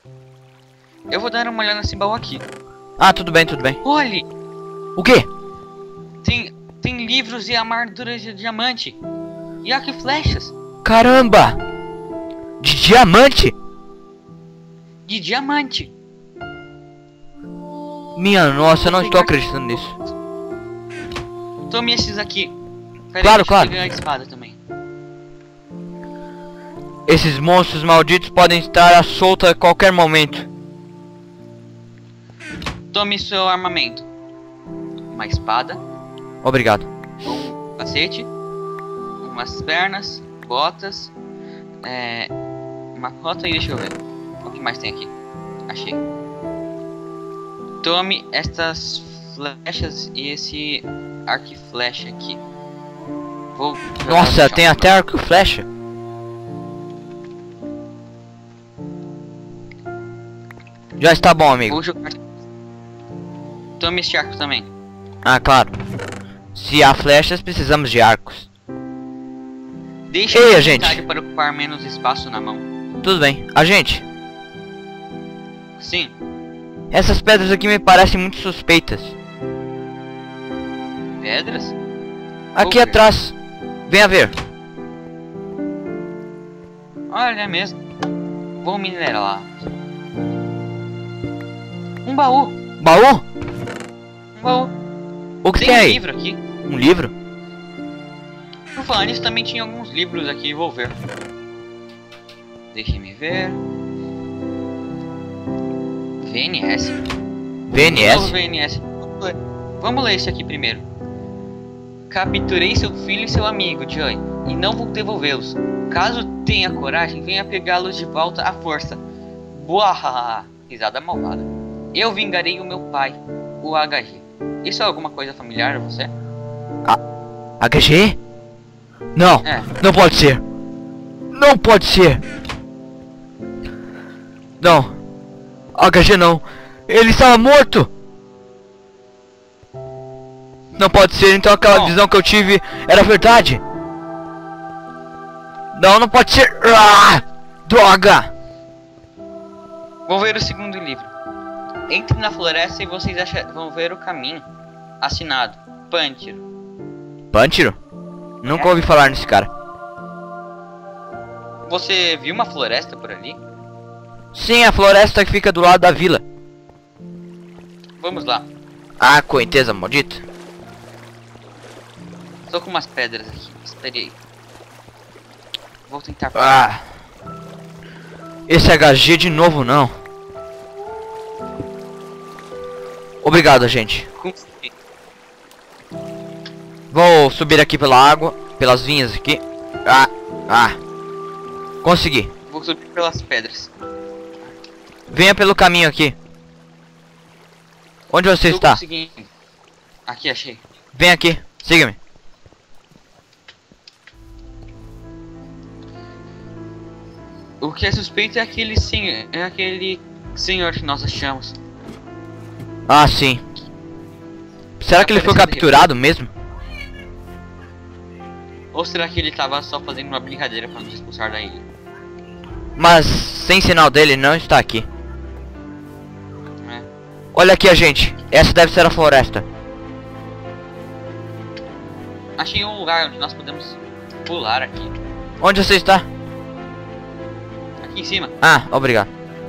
Eu vou dar uma olhada nesse baú aqui. Ah, tudo bem, tudo bem. Olhe, O quê? tem livros e armaduras de diamante. E arco e flechas. Caramba! De diamante? De diamante. Minha nossa, eu não estou acreditando nisso. Tome esses aqui. Pera Claro, aí, deixa eu claro. pegar a espada também. Esses monstros malditos podem estar à solta a qualquer momento. Tome seu armamento. Uma espada, Obrigado. um capacete, umas pernas, botas, uma rota e deixa eu ver. O que mais tem aqui? Achei. Tome estas flechas e esse arco e flecha aqui. Vou jogar no Nossa, chão. tem até arco e flecha. Já está bom, amigo. Vou jogar. Tome este arco também. Ah, claro. Se há flechas, precisamos de arcos. Deixe Ei, o agente. inventário para ocupar menos espaço na mão. Tudo bem. Agente, Sim, essas pedras aqui me parecem muito suspeitas. pedras? Aqui ver. atrás. Venha ver. Olha, é mesmo. Vou minerar lá. Um baú. Baú? Um baú. O que Tem tem um aí? livro aqui. Um livro? Por falar nisso, também tinha alguns livros aqui. Vou ver. Deixe-me ver. VNS. Novo VNS? VNS. Vamos ler esse aqui primeiro. Capturei seu filho e seu amigo, Joy, e não vou devolvê-los. Caso tenha coragem, venha pegá-los de volta à força. Boa! Risada malvada. Eu vingarei o meu pai, o HG. Isso é alguma coisa familiar a você? HG? Não, É. não pode ser. Não pode ser. Não. HG não. Ele estava morto. Não pode ser, então aquela Bom. visão que eu tive era verdade. Não, não pode ser. Ah, droga. Vou ver o segundo livro. Entre na floresta e vocês vão ver o caminho. Assinado. Pântiro. Pântiro? Nunca ouvi falar nesse cara. Você viu uma floresta por ali? Sim, a floresta que fica do lado da vila. Vamos lá. Ah, correnteza maldita. Estou com umas pedras aqui. Espere aí. Vou tentar. Ah. Esse HG de novo não. Obrigado, gente. Consegui. Vou subir aqui pela água, pelas vinhas aqui. Consegui. Vou subir pelas pedras. Venha pelo caminho aqui. Onde você Tô está? conseguindo. Aqui, achei. Vem aqui, siga-me. O que é suspeito é aquele senhor que nós achamos. Ah, sim. Será que ele foi capturado mesmo? Ou será que ele tava só fazendo uma brincadeira para nos expulsar da ilha? Mas sem sinal dele não está aqui. É. Olha aqui, gente. Essa deve ser a floresta. Achei um lugar onde nós podemos pular aqui. Onde você está? Aqui em cima. Ah, obrigado.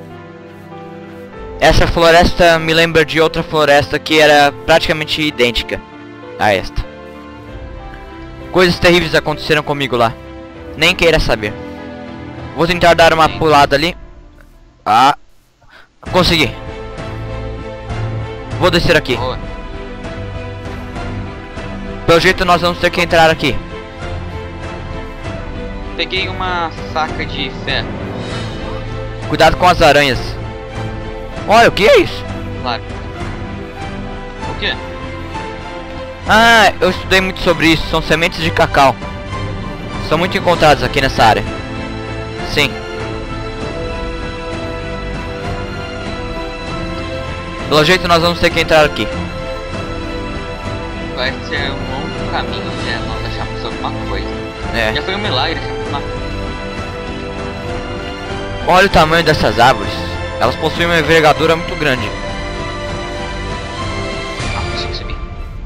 Essa floresta me lembra de outra floresta que era praticamente idêntica a esta. Coisas terríveis aconteceram comigo lá. Nem queira saber. Vou tentar dar uma pulada ali. Ah, consegui. Vou descer aqui. Boa. Pelo jeito nós vamos ter que entrar aqui. Peguei uma faca de ferro. Cuidado com as aranhas. Olha, o que é isso? Claro. O quê? Ah, eu estudei muito sobre isso. São sementes de cacau. São muito encontradas aqui nessa área. Sim. Pelo jeito nós vamos ter que entrar aqui. Vai ser um longo caminho até nós acharmos alguma coisa. É. Já foi um milagre acharmos uma... Olha o tamanho dessas árvores. Elas possuem uma envergadura muito grande. Ah, consigo subir.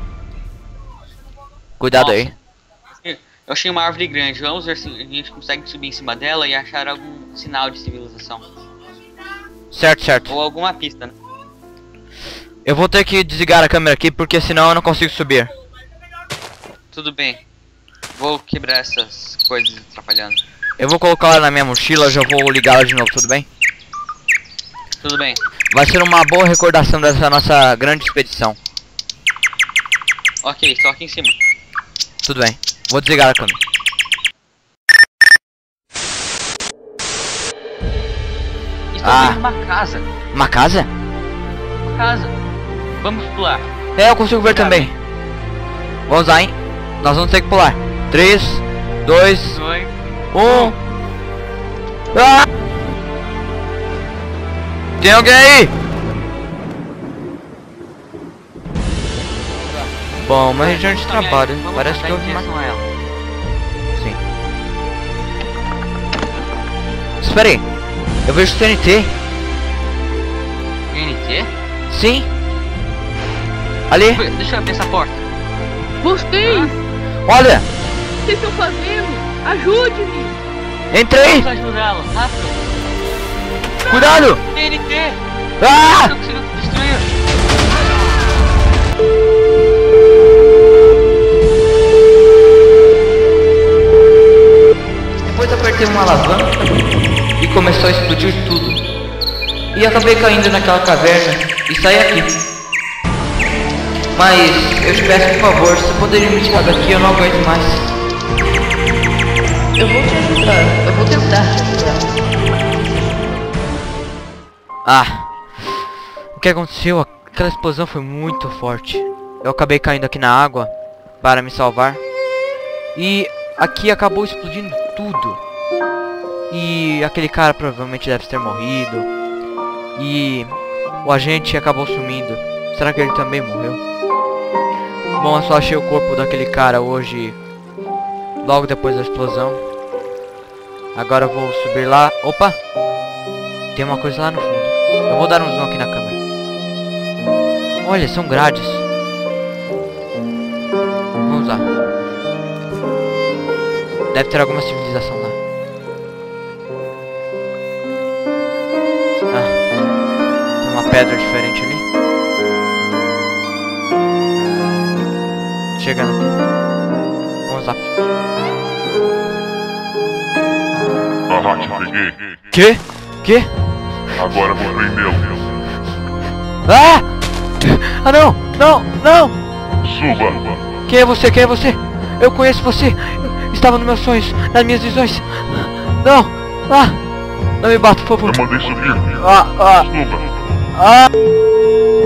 Cuidado Nossa. aí. Eu achei uma árvore grande. Vamos ver se a gente consegue subir em cima dela e achar algum sinal de civilização. Certo, certo. Ou alguma pista, né? Eu vou ter que desligar a câmera aqui porque senão eu não consigo subir. Tudo bem. Vou quebrar essas coisas atrapalhando. Eu vou colocar ela na minha mochila, já vou ligá-la de novo, tudo bem? Tudo bem. Vai ser uma boa recordação dessa nossa grande expedição. Ok, estou aqui em cima. Tudo bem. Vou desligar a câmera. Estou Ah. vendo uma casa. Uma casa? Uma casa. Vamos pular. É, eu consigo ver também. Vamos lá, hein? Nós vamos ter que pular. 3, 2, 1. Ah! Tem alguém aí? Bom, uma região de trabalho. Parece que houve uma... Sim. Espera aí. Eu vejo o TNT. NT? Sim. Ali. Deixa eu abrir essa porta. Vocês! Olha. O que vocês estão fazendo? Ajude-me! Entrei. Vamos ajudá-la. Rápido. Cuidado. TNT! Ah! Não consigo destruir. Depois apertei uma alavanca e começou a explodir tudo. E acabei caindo naquela caverna e saí aqui. Mas eu te peço, por favor, você poderia me tirar daqui, eu não aguento mais. Eu vou te ajudar. Eu vou tentar te ajudar. Ah, o que aconteceu? Aquela explosão foi muito forte. Eu acabei caindo aqui na água para me salvar. E aqui acabou explodindo tudo. E aquele cara provavelmente deve ter morrido. E o agente acabou sumindo. Será que ele também morreu? Bom, eu só achei o corpo daquele cara hoje, logo depois da explosão. Agora eu vou subir lá. Opa! Tem uma coisa lá no fundo. Eu vou dar um zoom aqui na câmera. Olha, são grades. Vamos lá. Deve ter alguma civilização lá. Ah, tem uma pedra diferente ali. Chegando aqui. Vamos lá. Ah, te peguei. Que? Que? Agora vou prendê-lo. Ah! Ah, não! Não! Não! Suba. Quem é você? Quem é você? Eu conheço você! Estava nos meus sonhos, nas minhas visões! Não! Ah! Não me bata, por favor! Eu mandei subir. Ah! Ah! Suba. Ah!